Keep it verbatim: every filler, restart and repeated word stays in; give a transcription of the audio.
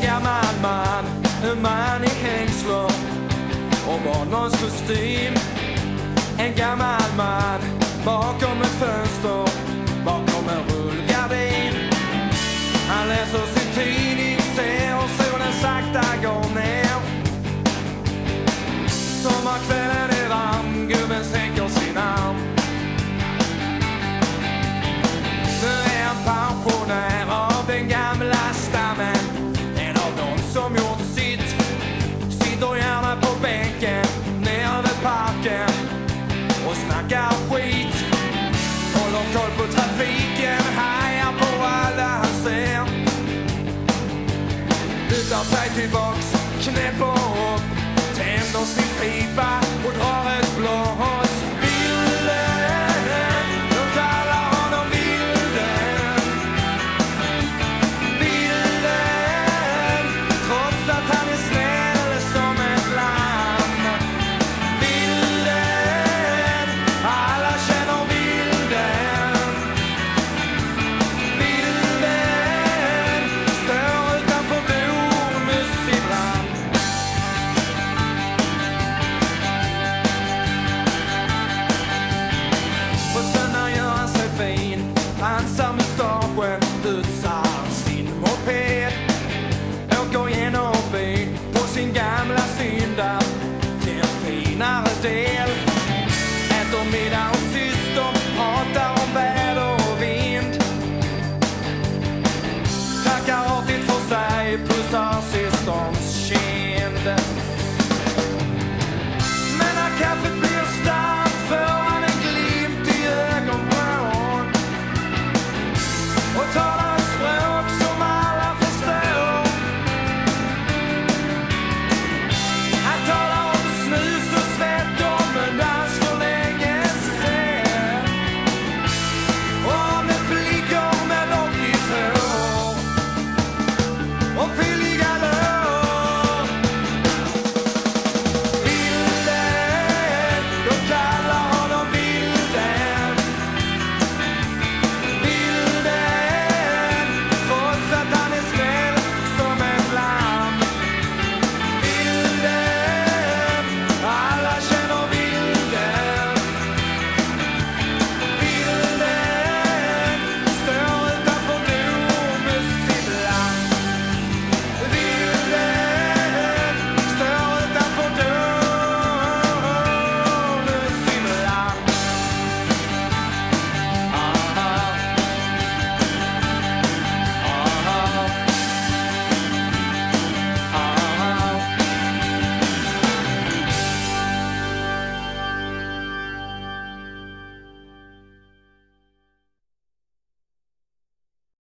gammal man, en man i hängslor och barnens kostym. En gammal man bakom ett fönster, bakom en rullgardin. Han läser sin tidning, ser och solen sakta går ner. Sommarkvällen är varm, gubben sänker sin arm. Nu är han pensionär av den gamla stammen, en av dem som gjort sitt. Sitter gärna på bänken nere vid parken och snackar skit. Håller koll på trafiken, hajar på alla han ser. Lutar sig tillbaks, knäpper upp, tänder sin pipa och drar ett blås. Vilden, de kallar honom Vilden. Vilden, trots att han är snäll som ett lamm. Vilden, alla känner Vilden. Vilden, står utanför Domus ibland. På söndag gör han sig fin, pansar mustaschen, putsar sin moped. Åker genom byn på sin gamla synda till en finare del. Äter middag och syster, pratar om väder och vind. Tackar artigt för sig, pussar systerns kind.